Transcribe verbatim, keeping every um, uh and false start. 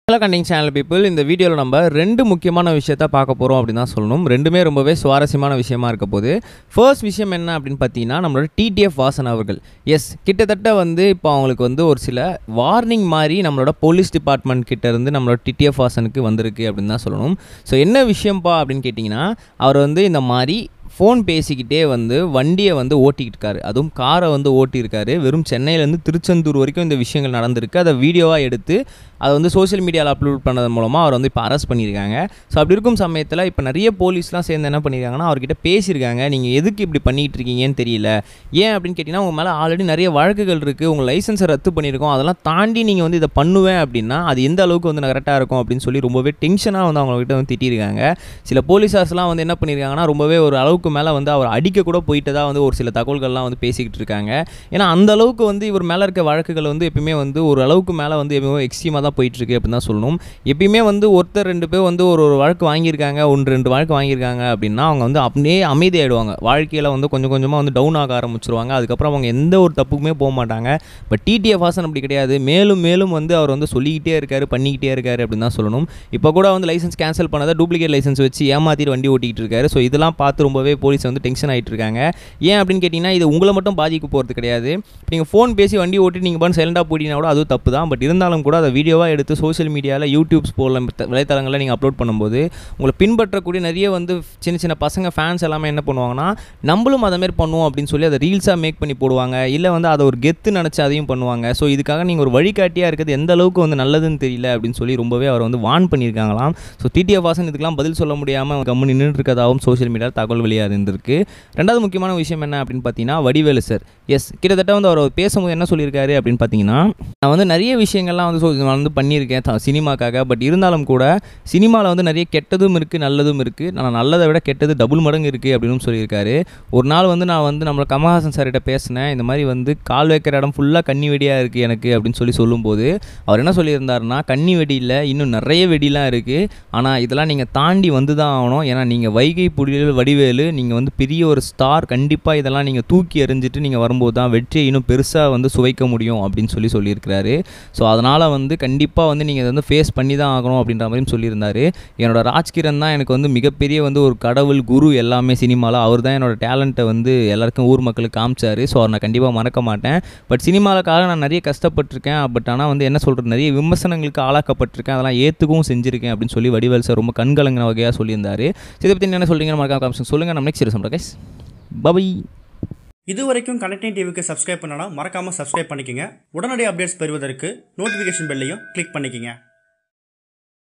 Hello கண்டிங் channel people, இந்த வீடியோவில் நம்ம ரெண்டு முக்கியமான விஷயத்த பார்க்க போகிறோம் அப்படின்னு தான் சொல்லணும். ரெண்டுமே ரொம்பவே சுவாரஸ்யமான விஷயமா இருக்க போது. ஃபர்ஸ்ட் விஷயம் என்ன அப்படின்னு பார்த்தீங்கன்னா, நம்மளோட டிடிஎஃப் வாசன் அவர்கள் எஸ் கிட்டத்தட்ட வந்து இப்போ அவங்களுக்கு வந்து ஒரு சில வார்னிங் மாதிரி நம்மளோட போலீஸ் டிபார்ட்மெண்ட் கிட்ட இருந்து நம்மளோட டிடிஎஃப் வாசனுக்கு வந்திருக்கு அப்படின்னு தான் சொல்லணும். ஸோ என்ன விஷயம்ப்பா அப்படின்னு கேட்டிங்கன்னா, அவர் வந்து இந்த மாதிரி ஃபோன் பேசிக்கிட்டே வந்து வண்டியை வந்து ஓட்டிக்கிட்டு இருக்காரு. அதுவும் காரை வந்து ஓட்டியிருக்காரு. வெறும் சென்னையிலேருந்து திருச்செந்தூர் வரைக்கும் இந்த விஷயங்கள் நடந்திருக்கு. அதை வீடியோவாக எடுத்து அதை வந்து சோஷியல் மீடியாவில் அப்லோட் பண்ணது மூலமாக அவர் வந்து இப்போ அரெஸ்ட் பண்ணியிருக்காங்க. ஸோ அப்படி இருக்கும் சமயத்தில் இப்போ நிறைய போலீஸ்லாம் சேர்ந்து என்ன பண்ணியிருக்காங்கன்னா, அவர்கிட்ட பேசியிருக்காங்க. நீங்கள் எதுக்கு இப்படி பண்ணிகிட்டு இருக்கீங்கன்னு தெரியல. ஏன் அப்படின்னு கேட்டிங்கன்னா, உங்கள் மேலே ஆல்ரெடி நிறைய வழக்குகள் இருக்குது, உங்கள் லைசன்ஸை ரத்து பண்ணியிருக்கோம், அதெல்லாம் தாண்டி நீங்கள் வந்து இதை பண்ணுவேன் அப்படின்னா அது எந்த அளவுக்கு வந்து கரெக்டாக இருக்கும் அப்படின்னு சொல்லி ரொம்பவே டென்ஷனாக வந்து அவங்ககிட்ட வந்து திட்டியிருக்காங்க. சில போலீஸார்ஸ்லாம் வந்து என்ன பண்ணியிருக்காங்கன்னா, ரொம்பவே ஒரு அளவுக்கு மேலே வந்து அவர் அடிக்க கூட போயிட்டு தான் வந்து ஒரு சில தகவல்கள்லாம் வந்து பேசிக்கிட்டு இருக்காங்க. ஏன்னா அந்த அளவுக்கு வந்து இவர் மேலே இருக்க வழக்குகள் வந்து எப்பயுமே வந்து ஒரு அளவுக்கு மேலே வந்து எப்பயுமே எக்ஸ்ட்ரீமாக தான் போயிட்டுருக்கு அப்படின்னு தான் சொல்லணும். எப்பயுமே வந்து ஒருத்தர் ரெண்டு பேர் வந்து ஒரு ஒரு வழக்கு வாங்கியிருக்காங்க, ஒன்று ரெண்டு வழக்கு வாங்கியிருக்காங்க அப்படின்னா அவங்க வந்து அப்படியே அமைதியாகிடுவாங்க. வாழ்க்கையில் வந்து கொஞ்சம் கொஞ்சமாக வந்து டவுன் ஆக ஆரம்பிச்சிருவாங்க. அதுக்கப்புறம் அவங்க எந்த ஒரு தப்புக்குமே போக மாட்டாங்க. பட் டிடிஎஃப் வாசன் அப்படி கிடையாது. மேலும் மேலும் வந்து அவர் வந்து சொல்லிக்கிட்டே இருக்காரு, பண்ணிக்கிட்டே இருக்காரு அப்படின்னு தான் சொல்லணும். இப்போ கூட வந்து லைசன்ஸ் கேன்சல் பண்ணதை டூப்ளிகேட் லைசன்ஸ் வச்சு ஏமாற்றிட்டு வண்டி ஓட்டிக்கிட்டு இருக்காரு. ஸோ இதெல்லாம் பார்த்து ரொம்பவே போலீஸ் வந்து டென்ஷன் ஆகிட்டு இருக்காங்க. ஏன் அப்படின்னு கேட்டிங்கன்னா, இது உங்களை மட்டும் பாதிக்க போகிறது கிடையாது. நீங்கள் ஃபோன் பேசி வண்டி ஓட்டி நீங்கள் பண்ணி சைலண்டாக போட்டிங்கன்னா கூட அது தப்பு தான். பட் இருந்தாலும் கூட அதை வீடியோவாக எடுத்து சோஷியல் மீடியாவில் யூடியூப்ஸ் போல வலைத்தளங்களில் நீங்கள் அப்லோட் பண்ணும்போது உங்களை பின்பற்றக்கூடிய நிறைய வந்து சின்ன சின்ன பசங்க ஃபேன்ஸ் எல்லாமே என்ன பண்ணுவாங்கன்னா, நம்மளும் அதை மாதிரி பண்ணுவோம் அப்படின்னு சொல்லி அதை ரீல்ஸாக மேக் பண்ணி போடுவாங்க. இல்லை வந்து அதை ஒரு கெத்து நினச்சி அதையும் பண்ணுவாங்க. ஸோ இதுக்காக நீங்கள் ஒரு வழிகாட்டியாக இருக்கிறது எந்த அளவுக்கு வந்து நல்லதுன்னு தெரியல அப்படின்னு சொல்லி ரொம்பவே அவர் வந்து வார்ன் பண்ணியிருக்காங்களாம். ஸோ டிடிஎஃப் வாசன் இதுக்கெல்லாம் பதில் சொல்ல முடியாமல் கம்மு நின்றுட்டு இருக்கதாகவும் சோஷியல் மீடியாவில் தகவல் வெளியாக இருந்திருக்கு. ரெண்டாவது முக்கியமான விஷயம் என்ன அப்படின்னு பார்த்தீங்கன்னா, வடிவேலு சார் எஸ் கிட்டத்தட்ட வந்து அவர் பேசும்போது என்ன சொல்லியிருக்காரு அப்படின்னு பார்த்தீங்கன்னா, நான் வந்து நிறைய விஷயங்கள்லாம் வந்து வந்து பண்ணியிருக்கேன் சினிமாக்காக. பட் இருந்தாலும் கூட சினிமாவில் வந்து நிறைய கெட்டதும் இருக்குது, நல்லதும் இருக்குது. நான் நல்லதை விட கெட்டது டபுள் மடங்கு இருக்குது அப்படின்னு சொல்லியிருக்காரு. ஒரு நாள் வந்து நான் வந்து நம்மளை கமல்ஹாசன் சார்கிட்ட பேசினேன். இந்த மாதிரி வந்து கால் வைக்கிற இடம் ஃபுல்லாக கன்னி வெடியாக இருக்குது எனக்கு அப்படின்னு சொல்லி சொல்லும்போது அவர் என்ன சொல்லியிருந்தாருன்னா, கன்னி வெடியில் இன்னும் நிறைய வெடிலாம் இருக்குது, ஆனால் இதெல்லாம் நீங்கள் தாண்டி வந்து தான் ஆகணும். ஏன்னா நீங்கள் வைகை புலிகள் வடிவேலு, நீங்கள் வந்து பெரிய ஒரு ஸ்டார், கண்டிப்பாக இதெல்லாம் நீங்கள் தூக்கி எறிஞ்சிட்டு நீங்கள் வரும்போது தான் வெற்றியை இன்னும் பெருசாக வந்து சுவைக்க முடியும் அப்படின்னு சொல்லி சொல்லியிருக்கிறாரு. ஸோ அதனால் வந்து கண்டிப்பாக வந்து நீங்கள் இதை வந்து ஃபேஸ் பண்ணி தான் ஆகணும் அப்படின்ற மாதிரியும் சொல்லியிருந்தார். என்னோட ராஜ்கிரண் தான் எனக்கு வந்து மிகப்பெரிய வந்து ஒரு கடவுள் குரு எல்லாமே சினிமாவில். அவர் தான் என்னோடய டேலண்ட்டை வந்து எல்லாருக்கும் ஊர் மக்களுக்கு காமிச்சார். ஸோ அவர் நான் கண்டிப்பாக மறக்க மாட்டேன். பட் சினிமாவுக்காக நான் நிறைய கஷ்டப்பட்டிருக்கேன். பட் ஆனால் வந்து என்ன சொல்கிறது, நிறைய விமர்சனங்களுக்கு ஆளாக்கப்பட்டிருக்கேன், அதெல்லாம் ஏற்றுக்கவும் செஞ்சுருக்கேன் அப்படின்னு சொல்லி வடிவேல் சார் ரொம்ப கண்கலங்கின வகையாக சொல்லியிருந்தார். இதை பற்றி என்ன சொல்கிறீங்கன்னு மறக்காம காமிச்சு சொல்லுங்கள். நம்ம நெக்ஸ்ட் சொல்கிறேன் கைஸ். பை. இது வரைக்கும் கனெக்டிங் டிவிக்கு சப்ஸ்கிரைப் பண்ணனா மறக்காமல் சப்ஸ்கிரைப் பண்ணிக்கங்க. உடனடி அப்டேட்ஸ் பெறுவதற்கு நோட்டிஃபிகேஷன் பெல்லையும் கிளிக் பண்ணிக்கங்க.